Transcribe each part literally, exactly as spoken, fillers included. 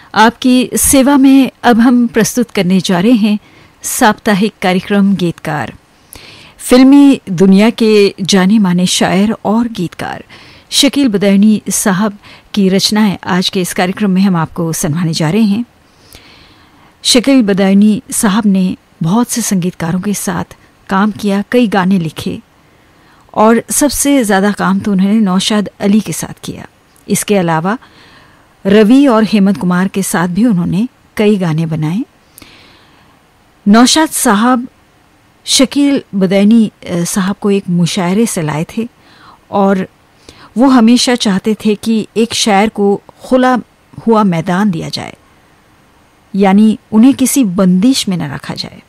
आपकी सेवा में अब हम प्रस्तुत करने जा रहे हैं साप्ताहिक कार्यक्रम गीतकार। फिल्मी दुनिया के जाने माने शायर और गीतकार शकील बदायूनी साहब की रचनाएं आज के इस कार्यक्रम में हम आपको सुनाने जा रहे हैं। शकील बदायूनी साहब ने बहुत से संगीतकारों के साथ काम किया, कई गाने लिखे और सबसे ज़्यादा काम तो उन्होंने नौशाद अली के साथ किया। इसके अलावा रवि और हेमंत कुमार के साथ भी उन्होंने कई गाने बनाए। नौशाद साहब शकील बदायूनी साहब को एक मुशायरे से लाए थे और वो हमेशा चाहते थे कि एक शायर को खुला हुआ मैदान दिया जाए, यानी उन्हें किसी बंदिश में न रखा जाए,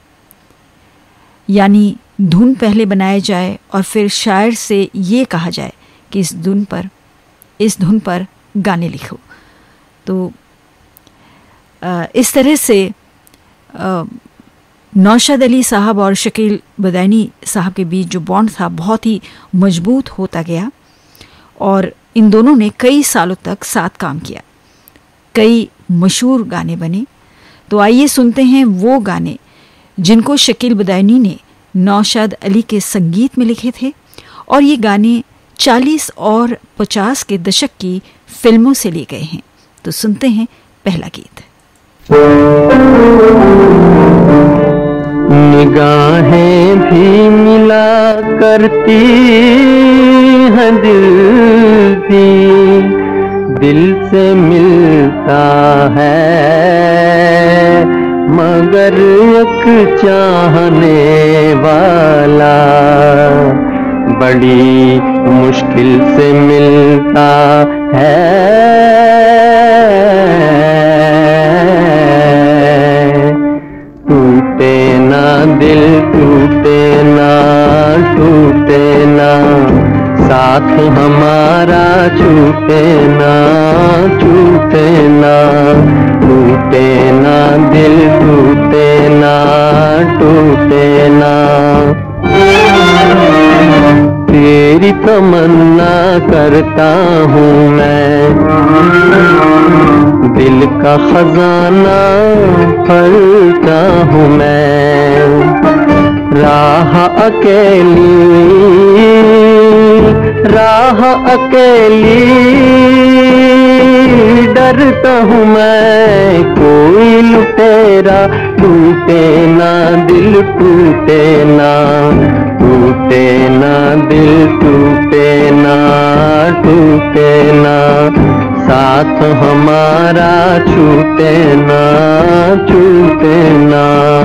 यानी धुन पहले बनाए जाए और फिर शायर से ये कहा जाए कि इस धुन पर इस धुन पर गाने लिखो। तो इस तरह से नौशाद अली साहब और शकील बदायूनी साहब के बीच जो बॉन्ड था बहुत ही मजबूत होता गया और इन दोनों ने कई सालों तक साथ काम किया, कई मशहूर गाने बने। तो आइए सुनते हैं वो गाने जिनको शकील बदायूनी ने नौशाद अली के संगीत में लिखे थे और ये गाने चालीस और पचास के दशक की फिल्मों से लिए गए हैं। तो सुनते हैं पहला गीत। निगाहें भी मिला करती हैं, दिल भी दिल से मिलता है, मगर एक चाहने वाला बड़ी मुश्किल से मिलता है। टूटे ना दिल, टूटे ना, टूटे ना साथ हमारा, छूटे ना, छूटे ना, टूटे ना दिल, टूटे ना, टूटे ना। तेरी तमन्ना करता हूँ मैं, दिल का खजाना भरता हूँ मैं, राह अकेली, राह अकेली डरता हूँ मैं, कोई लुटेरा टूटे ना दिल, टूटे ना, टूटे ना दिल, टूटे ना, टूटे ना साथ हमारा, छूटे ना, छूटे ना।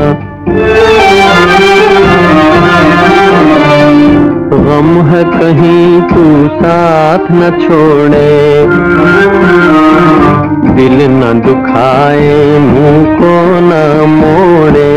गम है कहीं तू साथ न छोड़े, दिल न दुखाए, मुंह को न मोड़े,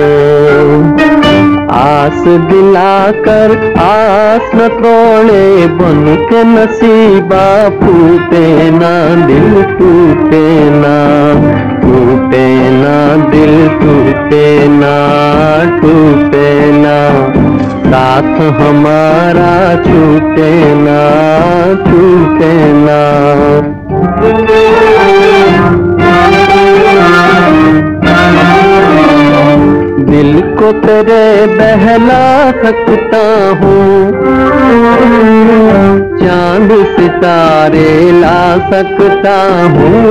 आस दिलाकर आस न तोड़े, बन के नसीबा फूटे ना दिल, टूटे ना, टूटे ना दिल, टूटे ना, टूटे ना साथ हमारा, छूटे ना, छूटे ना। दिल को तेरे बहला सकता हूँ, चांद सितारे ला सकता हूँ,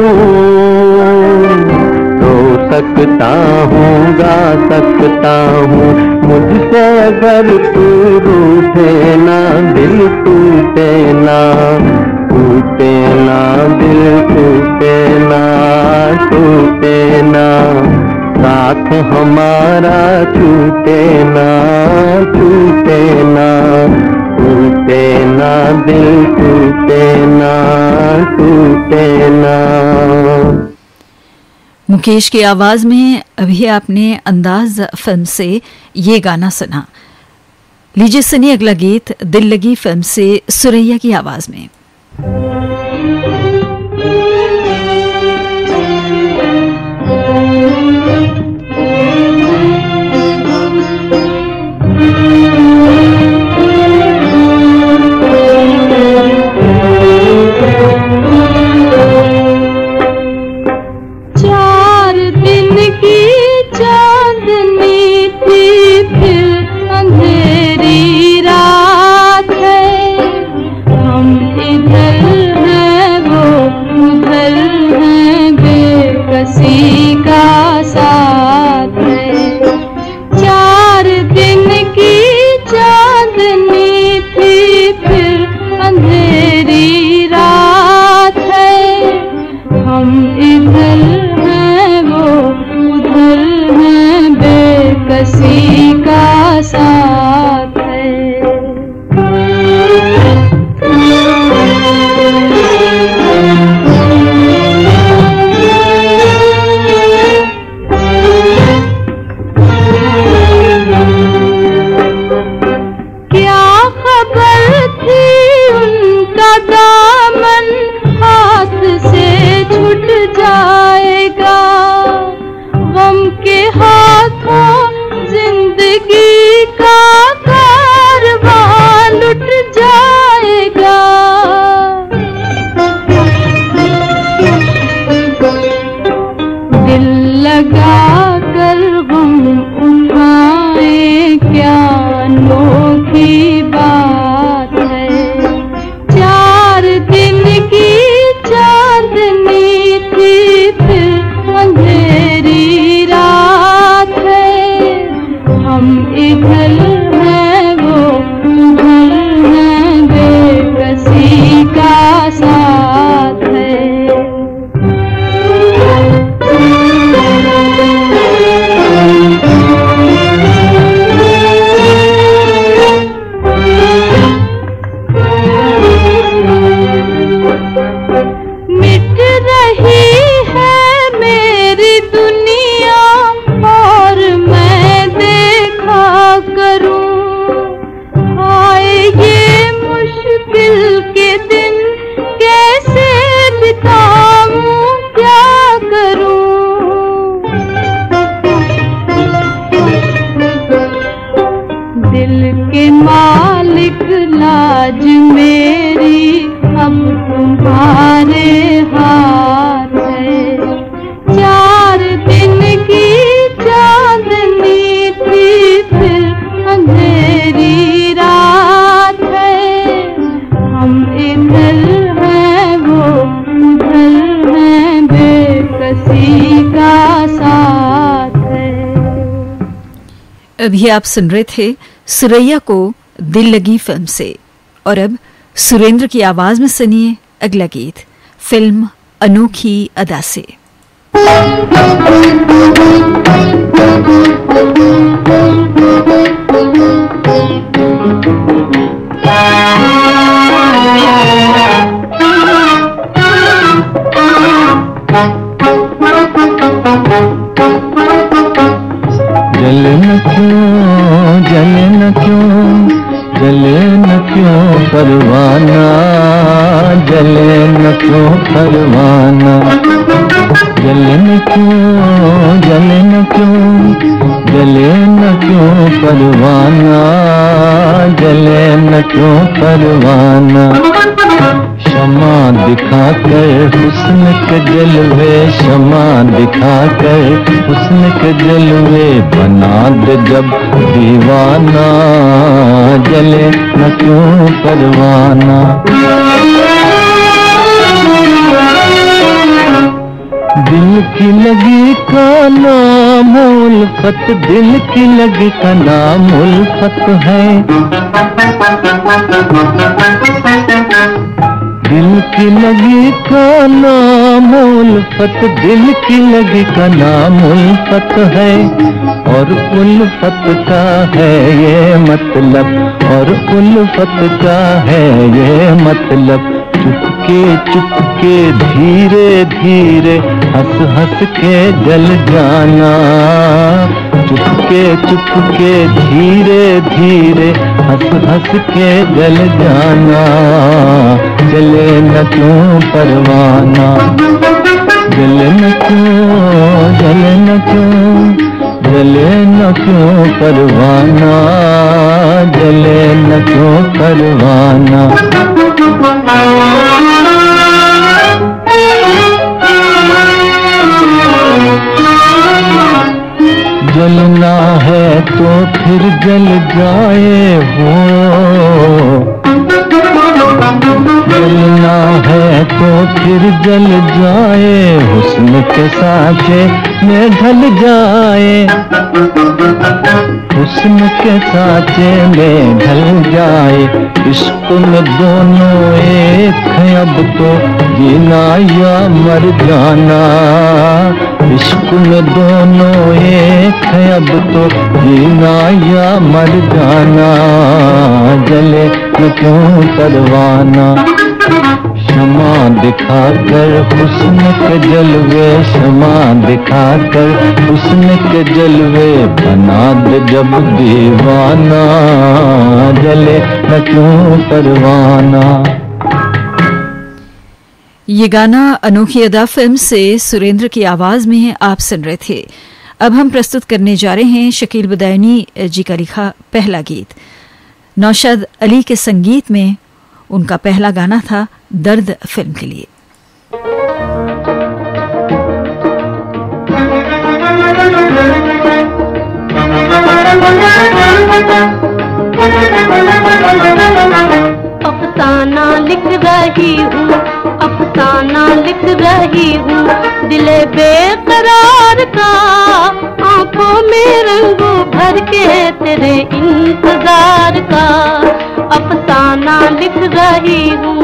रो सकता हूँ, गा सकता हूँ, मुझसे अगर तू रूठे ना दिल, टूटे ना, टूटे ना दिल, टूटे ना, टूटे ना साथ हमारा, छूटे ना, छूटे ना, टूटे ना दिल, टूटे ना, टूटे ना। मुकेश की आवाज में अभी आपने अंदाज फिल्म से ये गाना सुना। लीजिए सुनिए अगला गीत दिल लगी फिल्म से सुरैया की आवाज में। चल चांदनी थी फिर अंधेरी रात है। हम इधर हैं वो उधर हैं, बेकसी का साथ है। चार दिन की चांदनी थी फिर अंधेरी रात है। हम इधर हैं वो उधर हैं, बेकसी का साथ है। क्या खबर थी उनका दामन हाथ से छूट जाएगा, गम के हाथों जिंदगी का कारवां लुट जाएगा। दिल लगा कर गम उठाए क्या अनोखी बात है। चार दिन की चांदनी थी फिर अंधेरी रात है। हम इधर हैं वो उधर हैं, बेकसी का साथ है। मिट रही है मेरी दुनिया और मैं देखा करूं। आए ये मुश्किल के दिन कैसे बिताऊं, क्या करूं। दिल के मालिक लाज मेरी अब तुम्हारे हाथ है। चार दिन की चांदनी थी फिर अंधेरी रात है। हम इधर हैं वो उधर हैं, बेकसी का साथ है। अभी आप सुन रहे थे सुरैया को दिल लगी फिल्म से, और अब सुरेंद्र की आवाज में सुनिए अगला गीत फिल्म अनोखी अदा से। जले न क्यों जले न क्यों जले न क्यों परवाना, जले न क्यों परवाना। जले न क्यों जले न क्यों जले न क्यों परवाना, जले न क्यों परवाना। क्षमा दिखाकर हुस्न के जलवे, क्षमा दिखाकर हुस्न के जलवे बना दे जब दीवाना, जले न क्यों परवाना। दिल की लगी का नाम उल्फत, दिल की लगी का नाम उल्फत है। दिल की लगी का नाम उल्फत, दिल की लगी का नाम उल्फत है। और उल्फत का है ये मतलब, और उल्फत का है ये मतलब। चुपके चुपके धीरे धीरे हंस हंस के जल जाना, चुपके चुपके धीरे धीरे हंस हंस के जल जाना। जले न क्यों परवाना, जले न क्यों जले न क्यों जले न क्यों परवाना, जले न क्यों परवाना। फिर जल जाए वो, जलना है तो फिर जल जाए, हुस्न के सांचे में ढल जाए, हुस्न के सांचे में ढल जाए। इश्क में दोनों एक हैं अब तो, जीना या मर जाना। इश्क में दोनों एक हैं अब तो, जीना या मर जाना। जले न क्यों परवाना, क्षमा दिखाकर हुस्न के जलवे, क्षमा दिखाकर हुस्न के जलवे, बना दे जब दीवाना। जले न क्यों परवाना। ये गाना अनोखी अदा फिल्म से सुरेंद्र की आवाज में आप सुन रहे थे। अब हम प्रस्तुत करने जा रहे हैं शकील बदायूनी जी का लिखा पहला गीत। नौशाद अली के संगीत में उनका पहला गाना था दर्द फिल्म के लिए। अफसाना लिख रही हूँ, अफसाना लिख रही हूँ, दिले बेकरार का, आंखों में रंगों भर के तेरे इंतजार का। अफसाना लिख रही हूँ।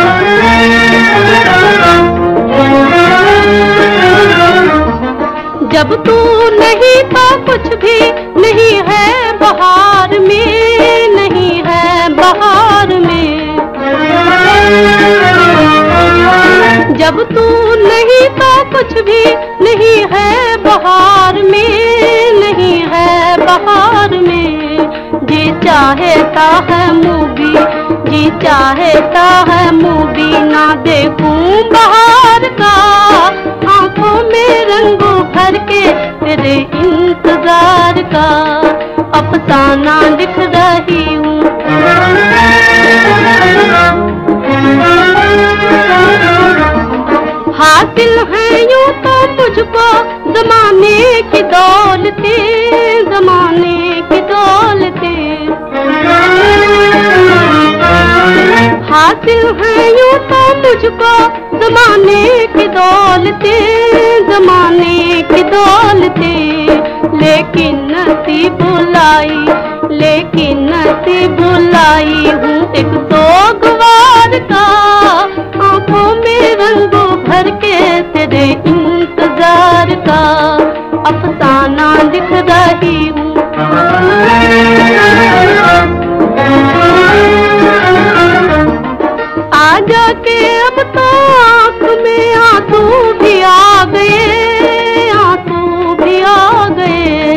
जब तू नहीं तो कुछ भी नहीं है बहार में, नहीं है बहार में। जब तू नहीं तो कुछ भी नहीं है बहार में, नहीं है बहार में। जी चाहता है मूवी, जी चाहता है मूवी, ना देखूं बहार का, आंखों में रंगों भर के तेरे इंतजार का। अफसाना लिख रही हूँ। हासिल है यूं तो मुझको जमाने की दौलतें, जमाने की दौलतें। हासिल है यूं तो मुझको जमाने की दौलतें, जमाने की दौलतें। लेकिन नसीब बुलाई, लेकिन नसीब बुलाई हूँ एक सोगवार का, आंखों में रंगों भर के तेरे इंतजार का। अफसाना लिख रही हूँ। आजा के अब तो आँख में आंसू भी आ गए, आंसू भी आ गए।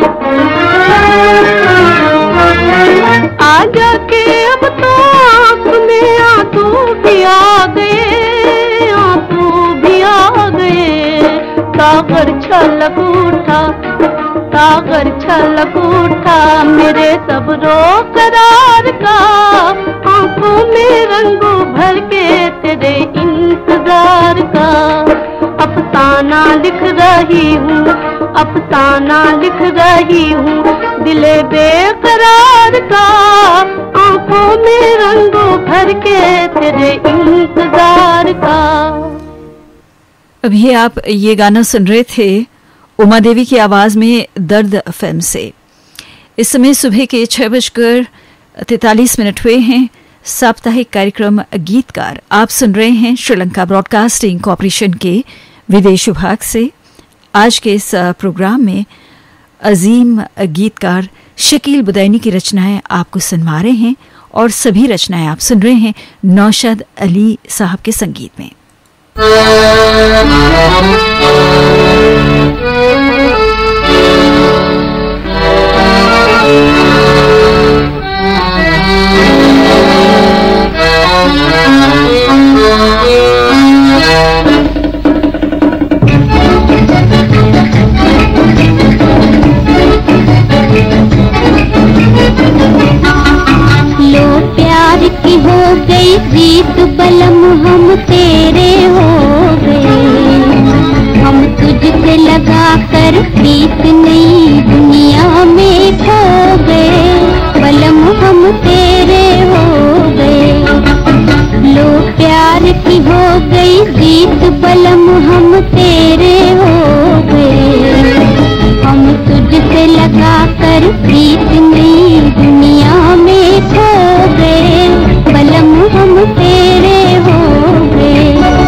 आजा के अब तो आँख में आंसू भी आ गए, आंसू भी आ गए। सागर छलक उठा, सागर छलक उठा मेरे सब्रो करार का, आंखों में रंगों भर के तेरे इंतजार का। अफसाना लिख रही हूँ, अफसाना लिख रही हूँ, दिले बेकरार का, आंखों में रंगों भर के तेरे इंतजार का। अभी आप ये गाना सुन रहे थे उमा देवी की आवाज में दर्द फिल्म से। इस समय सुबह के छह बजकर तैतालीस मिनट हुए हैं। साप्ताहिक कार्यक्रम गीतकार आप सुन रहे हैं श्रीलंका ब्रॉडकास्टिंग कॉरपोरेशन के विदेश विभाग से। आज के इस प्रोग्राम में अजीम गीतकार शकील बदायूनी की रचनाएं आपको सुनवा रहे हैं और सभी रचनाएं आप सुन रहे हैं नौशाद अली साहब के संगीत में। रीत बलम हम तेरे हो गए, हम तुझसे लगा कर प्रीत नई दुनिया में खो गए। हम तेरे हो गए। लो प्यार की हो गई जीत, बलम हम तेरे हो गए। हम तुझसे लगा कर प्रीत नई दुनिया में खो गए, बलम हम तेरे हो गए।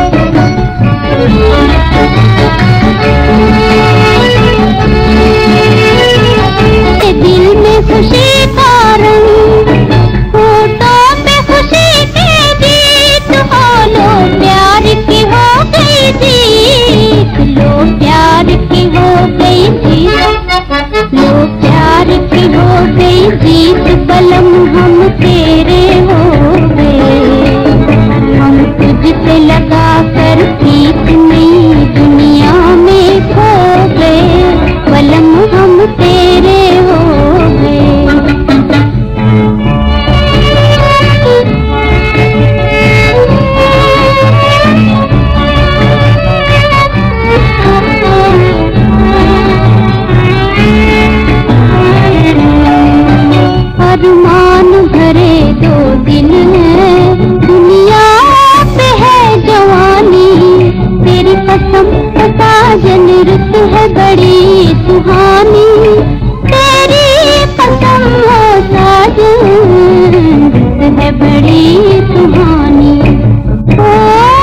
दिल में खुशी का रंग, होठों पे खुशी की जीत हो। लो प्यार की हो गई जीत, लो प्यार की हो गई जीत, लो प्यार की हो गई जीत, बलम हम तेरे हो गए। हम तुझसे लगा कर प्रीत नई दुनिया में खो गए, बलम हम तेरे हो गए। अरमान भरे दो दिन है, दुनिया पे है जवानी। तेरी कसम साजन रुत है बड़ी सुहानी। तेरी कसम हो साजन रुत है बड़ी सुहानी। ओ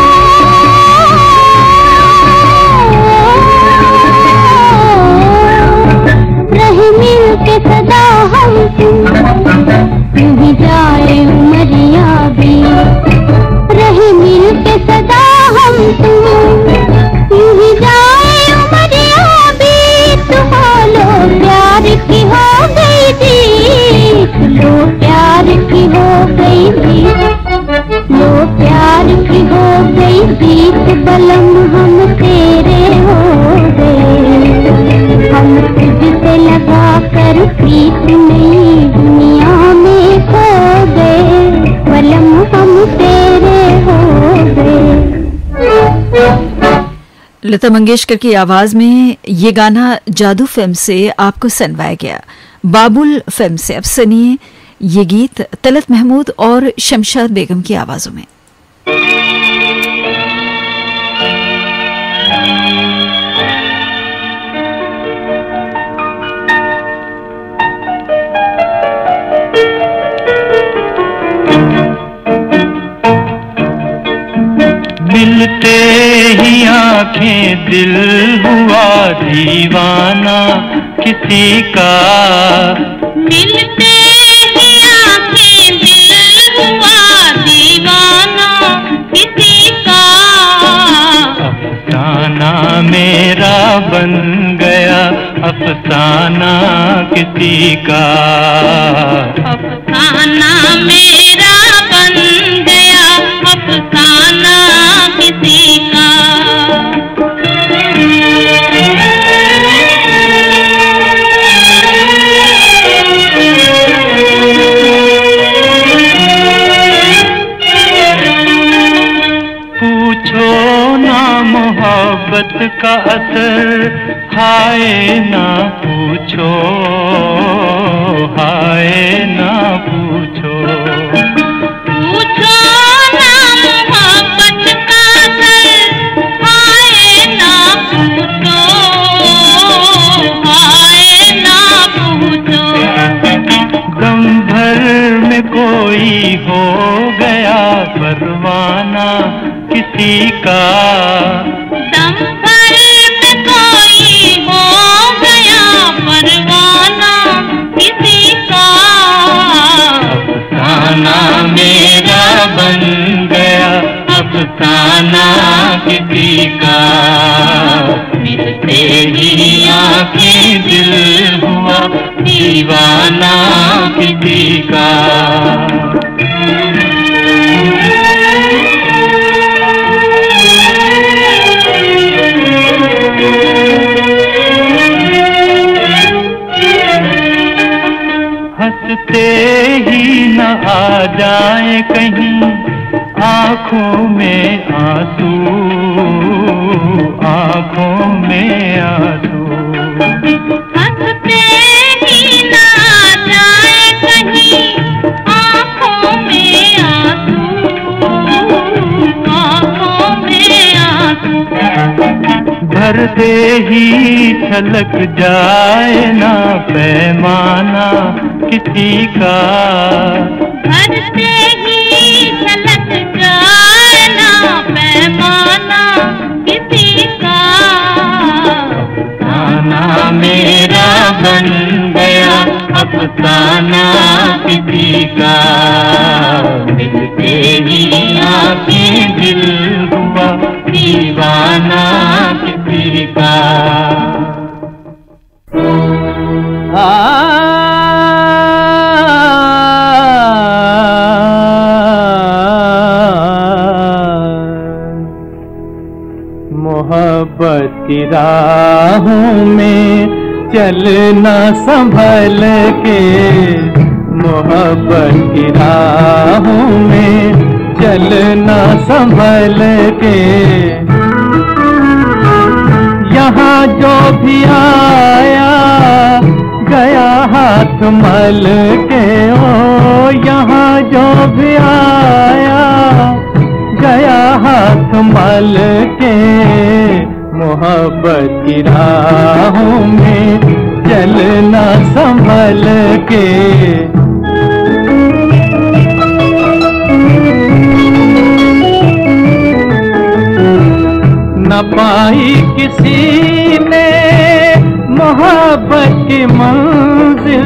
रहे मिल के सदा हम यूं ही जाए उमरिया भी, रहे मिल के सदा हम तुम यूं ही जाए उमरिया भी। तुम लो प्यार की हो गई जीत, लो प्यार की हो गई जीत, लो प्यार की हो गई जीत, बलम हम तेरे हो गए। हम तुझसे लगा कर प्रीत नई दुनिया में खो गए, बलम हम तेरे हो गए। लता मंगेशकर की आवाज में ये गाना जादू फिल्म से आपको सुनवाया गया। बाबुल फिल्म से अब सुनिए ये गीत तलत महमूद और शमशाद बेगम की आवाजों में। मिलते ही आंखें दिल हुआ दीवाना किसी का। मिलते ही आंखें दिल हुआ दीवाना किसी का। अफसाना मेरा बन गया अफसाना किसी का। अफसाना मेरा बन गया अफसाना किसी का। पूछो ना मोहब्बत का असर, हाय ना पूछो, हाय ना पूछो। पूछो ना मोहब्बत का असर, हाय ना पूछो, हाय ना पूछो। दम भर में कोई हो गया परवाना किसी का। दम भर में कोई हो गया परवाना किसी का। अफसाना मेरा बन गया अफसाना किसी का। मिलते ही आंखें दिल हुआ दीवाना किसी का। हंसते ही न आ जाए कहीं आँखों में आंसू, आँखों में आंसू। हंसते ही न आ जाए कहीं भरते ही छलक जाए ना पैमाना किसी का, भरते ही छलक जाए ना पैमाना किसी का। अफसाना मेरा बन गया अफसाना किसी का, मिलते ही आंखें दिल हुआ दीवाना किसी का। मोहब्बत की राहों में चलना संभल के, मोहब्बत की राहों में चलना संभल के। यहाँ जो भी आया गया हाथ मल के, ओ यहाँ जो भी आया गया हाथ मल के। मोहब्बत की राहों में चलना संभल के। न पाई किसी ने मोहब्बत की मंजिल,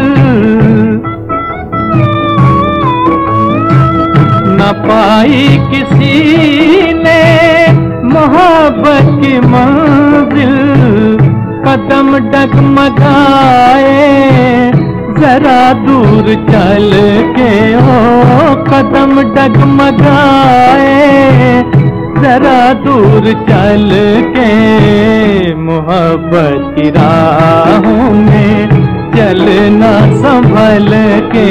न पाई किसी ने मोहब्बत की मंजिल। कदम डगमगाए जरा दूर चल के, ओ कदम डगमगाए जरा दूर चल के। मोहब्बत की राहों में चलना संभल के।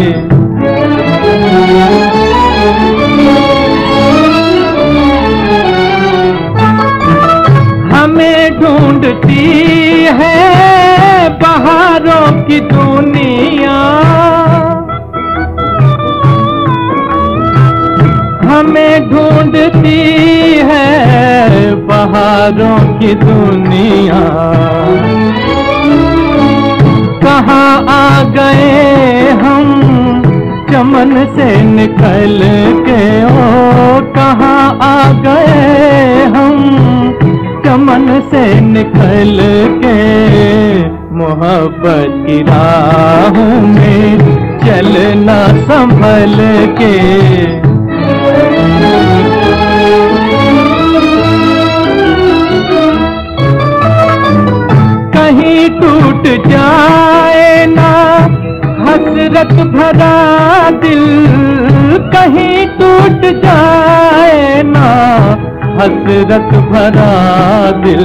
हमें ढूंढती है बहारों की दुनिया, हमें ढूंढती है बहारों की दुनिया। कहाँ आ गए हम चमन से निकल के, ओ कहाँ आ गए हम चमन से निकल के। मोहब्बत की राहों में चलना संभल के। कहीं टूट जाए ना हसरत भरा दिल, कहीं टूट जाए ना हसरत भरा दिल।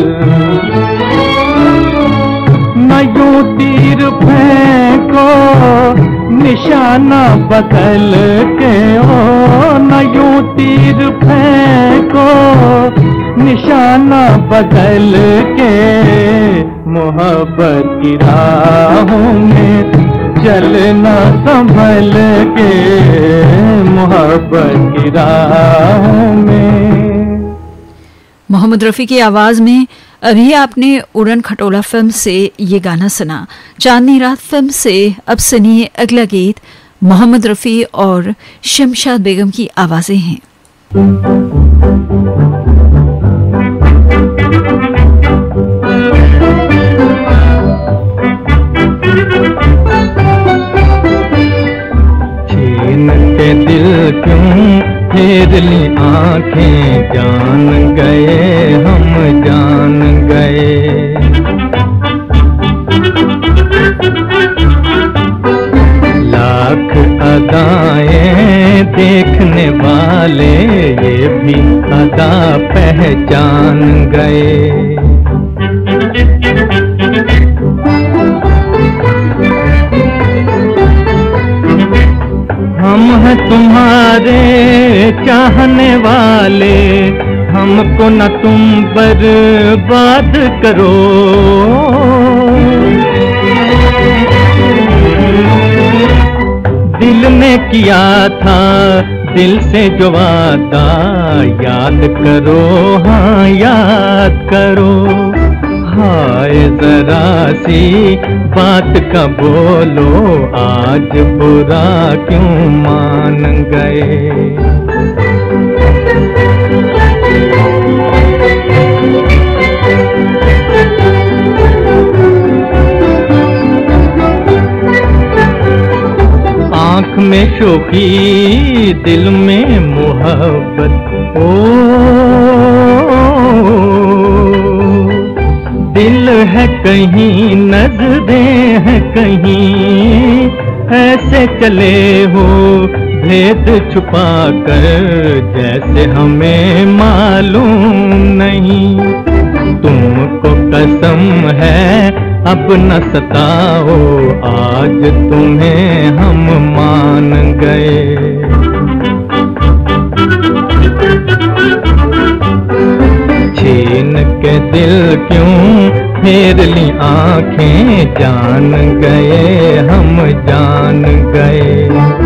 न यूं तीर फेंको निशाना बदल के, ओ न यूं तीर फेंको निशाना बदल के। मोहब्बत की राहों में चलना संभल के, मोहब्बत की राहों में। मोहम्मद रफ़ी की आवाज़ में अभी आपने उड़न खटोला फिल्म से ये गाना सुना। चांदनी रात फिल्म से अब सुनिए अगला गीत। मोहम्मद रफ़ी और शमशाद बेगम की आवाज़ें हैं। छीन के दिल क्यों फेर ली आंखें, जान गए हम जान गए। लाख अदाएं देखने वाले ये भी अदा पहचान गए। हम हैं तुम्हारे चाहने वाले, हमको न तुम बर्बाद करो। दिल ने किया था दिल से जो वादा, याद करो हाँ याद करो। जाए जरा सी बात का बोलो, आज बुरा क्यों मान गए। आँख में शोखी दिल में मोहब्बत, ओ दिल है कहीं नजरें हैं कहीं, ऐसे चले हो भेद छुपा कर जैसे हमें मालूम नहीं। तुमको कसम है अब न सताओ, आज तुम्हें हम मान गए। छीन के दिल क्यों फेर ली आंखें, जान गए हम जान गए।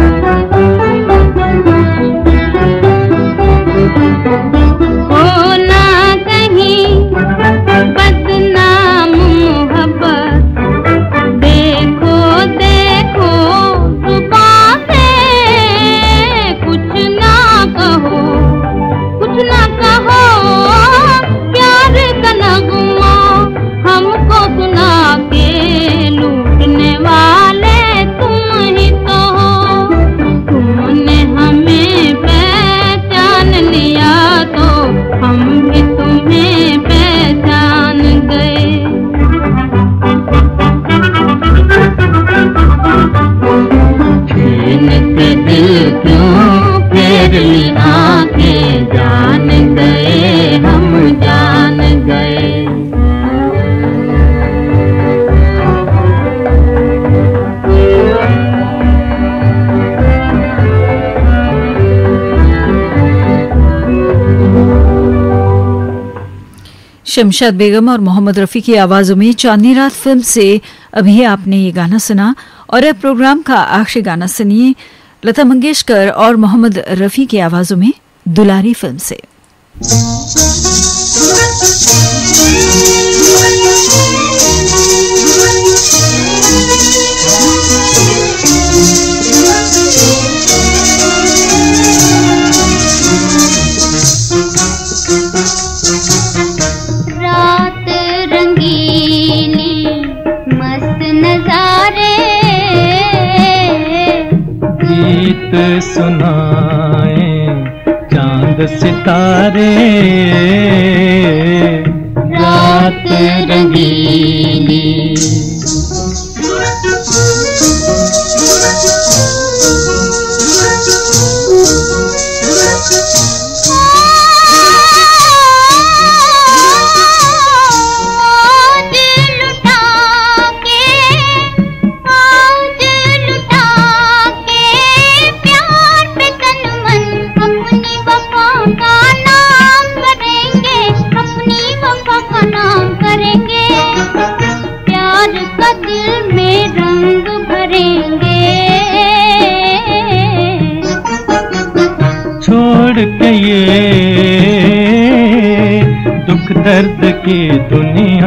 शमशाद बेगम और मोहम्मद रफ़ी की आवाज़ों में चांदनी रात फिल्म से अभी आपने ये गाना सुना। और अब प्रोग्राम का आखिरी गाना सुनिए लता मंगेशकर और मोहम्मद रफ़ी की आवाज़ों में दुलारी फिल्म से। गीत सुनाए चांद सितारे, रात रंगीली। छोड़ के ये दुख दर्द की दुनिया,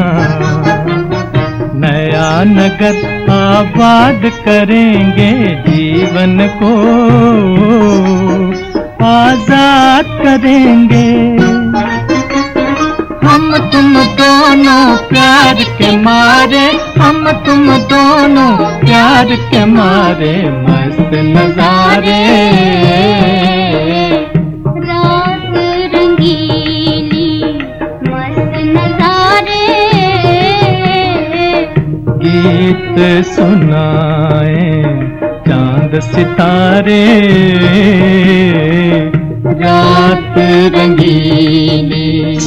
नया नगर आबाद करेंगे, जीवन को आजाद करेंगे। हम तुम दोनों प्यार के मारे, हम तुम दोनों प्यार के मारे, मस्त नजारे। रात रंगीली मस्त नजारे, गीत सुनाए चांद सितारे, रात रंगीली।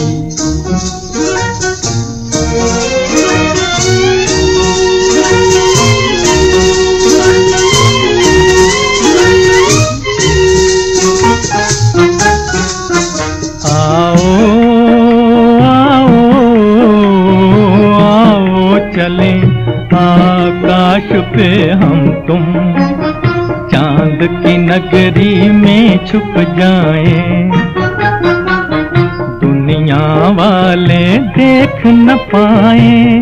आकाश पे हम तुम चांद की नगरी में छुप जाएं, दुनिया दुनिया वाले देख न पाए।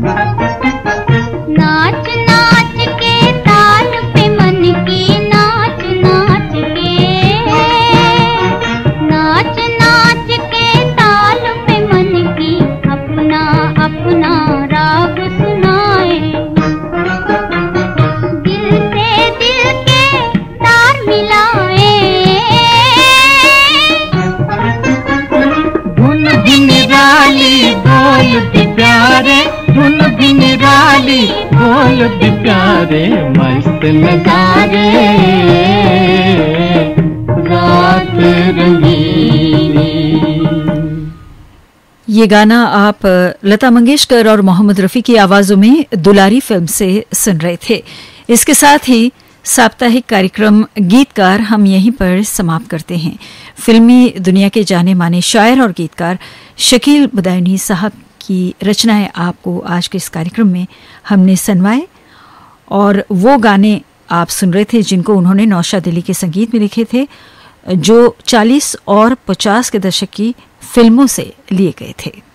नाच नाच के ताल पे मन की नाच नाच के, नाच नाच के ताल पे मन की अपना अपना राग सुनाए। दिल से दिल के तार मिलाए, धुन भी निराली बोल भी प्यारे, धुन भी निराली बोल भी प्यारे, मस्त नजारे रात रंगीनी। ये गाना आप लता मंगेशकर और मोहम्मद रफ़ी की आवाज़ों में दुलारी फिल्म से सुन रहे थे। इसके साथ ही साप्ताहिक कार्यक्रम गीतकार हम यहीं पर समाप्त करते हैं। फिल्मी दुनिया के जाने माने शायर और गीतकार शकील बदायूनी साहब की रचनाएं आपको आज के इस कार्यक्रम में हमने सुनवाए, और वो गाने आप सुन रहे थे जिनको उन्होंने नौशाद अली के संगीत में लिखे थे, जो चालीस और पचास के दशक की फिल्मों से लिए गए थे।